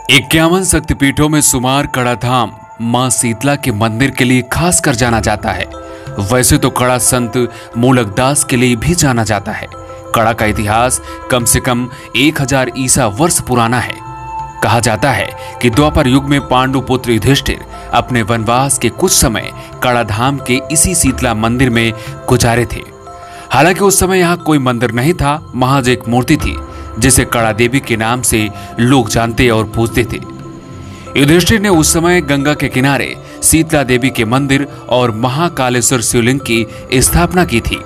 51 शक्तिपीठों में शुमार कड़ा धाम मां शीतला के मंदिर के लिए खास कर जाना जाता है। वैसे तो कड़ा संत मूलकदास के लिए भी जाना जाता है। कड़ा का इतिहास कम से कम 1000 ईसा वर्ष पुराना है। कहा जाता है कि द्वापर युग में पांडु पुत्र युधिष्ठिर अपने वनवास के कुछ समय कड़ा धाम के इसी शीतला मंदिर में गुजारे थे। हालांकि उस समय यहाँ कोई मंदिर नहीं था, महज एक मूर्ति थी जिसे कड़ा देवी के नाम से लोग जानते और पूजते थे। युधिष्ठिर ने उस समय गंगा के किनारे शीतला देवी के मंदिर और महाकालेश्वर शिवलिंग की स्थापना की थी।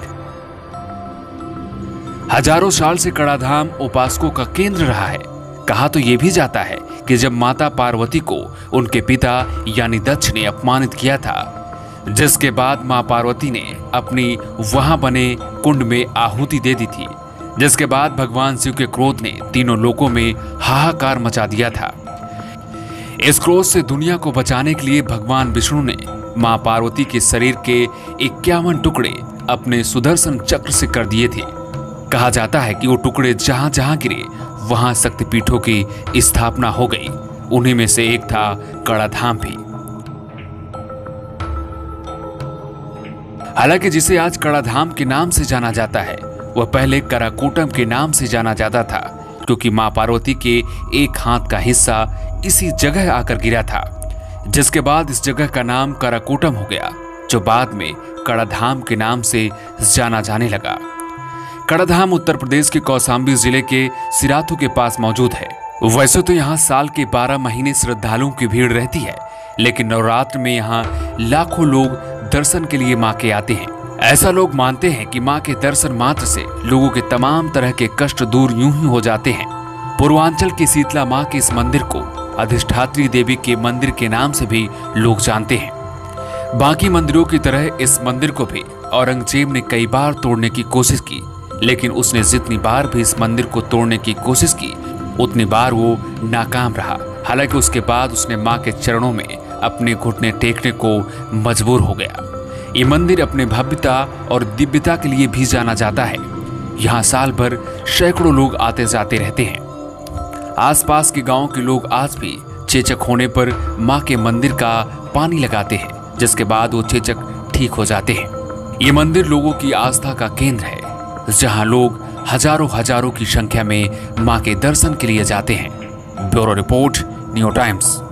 हजारों साल से कड़ा धाम उपासकों का केंद्र रहा है। कहा तो यह भी जाता है कि जब माता पार्वती को उनके पिता यानी दक्ष ने अपमानित किया था, जिसके बाद मां पार्वती ने अपनी वहां बने कुंड में आहुति दे दी थी, जिसके बाद भगवान शिव के क्रोध ने तीनों लोकों में हाहाकार मचा दिया था। इस क्रोध से दुनिया को बचाने के लिए भगवान विष्णु ने मां पार्वती के शरीर के 51 टुकड़े अपने सुदर्शन चक्र से कर दिए थे। कहा जाता है कि वो टुकड़े जहां जहां गिरे वहां शक्तिपीठों की स्थापना हो गई। उन्हीं में से एक था कड़ा धाम भी। हालांकि जिसे आज कड़ा धाम के नाम से जाना जाता है वह पहले कराकूटम के नाम से जाना जाता था, क्योंकि मां पार्वती के एक हाथ का हिस्सा इसी जगह आकर गिरा था, जिसके बाद इस जगह का नाम कराकूटम हो गया, जो बाद में कड़ा धाम के नाम से जाना जाने लगा। कड़ा धाम उत्तर प्रदेश के कौशाम्बी जिले के सिराथू के पास मौजूद है। वैसे तो यहाँ साल के 12 महीने श्रद्धालुओं की भीड़ रहती है, लेकिन नवरात्र में यहाँ लाखों लोग दर्शन के लिए मां के आते हैं। ऐसा लोग मानते हैं कि मां के दर्शन मात्र से लोगों के तमाम तरह के कष्ट दूर यूं ही हो जाते हैं। पूर्वांचल की शीतला मां के इस मंदिर को अधिष्ठात्री देवी के मंदिर के नाम से भी लोग जानते हैं। बाकी मंदिरों की तरह इस मंदिर को भी औरंगजेब ने कई बार तोड़ने की कोशिश की, लेकिन उसने जितनी बार भी इस मंदिर को तोड़ने की कोशिश की उतनी बार वो नाकाम रहा। हालांकि उसके बाद उसने मां के चरणों में अपने घुटने टेकने को मजबूर हो गया। ये मंदिर अपने भव्यता और दिव्यता के लिए भी जाना जाता है। यहाँ साल भर सैकड़ों लोग आते जाते रहते हैं। आसपास के गांव के लोग आज भी चेचक होने पर मां के मंदिर का पानी लगाते हैं, जिसके बाद वो चेचक ठीक हो जाते हैं। ये मंदिर लोगों की आस्था का केंद्र है, जहां लोग हजारों की संख्या में मां के दर्शन के लिए जाते हैं। Bureau report, New times.